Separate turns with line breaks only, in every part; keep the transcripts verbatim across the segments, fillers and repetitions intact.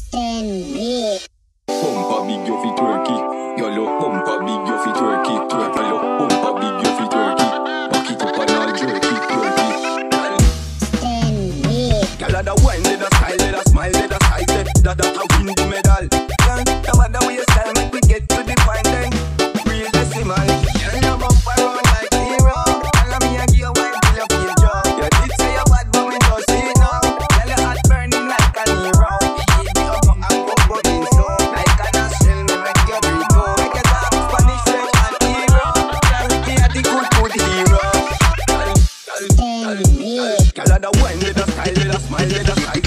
Bumper big you fi twerky, you look bumper big you fi twerky, twerk a look bumper big you fi twerky, back it up and all jerky, twerky. Gyal a da wine, let a style, let a smile, let a size, that that a win the medal. Girl, no matter where you style, make we get to the fine thing. Real decimal, girl you bumper run like hero. Girl me a give you wine till you feel joy. You did say you bad, but me just see it now. Girl you hot burning like a hero. You give me up and go but in so like an astral, me make you breathe go. Make you talk Spanish, French and hero. Girl me a the good good hero. Girl, girl, girl, girl, girl a da wine, let a style, let a smile, let a size.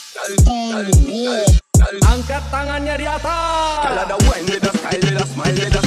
Angkat tangannya di atas.
Gyal a da wine, let a style, let a smile, let a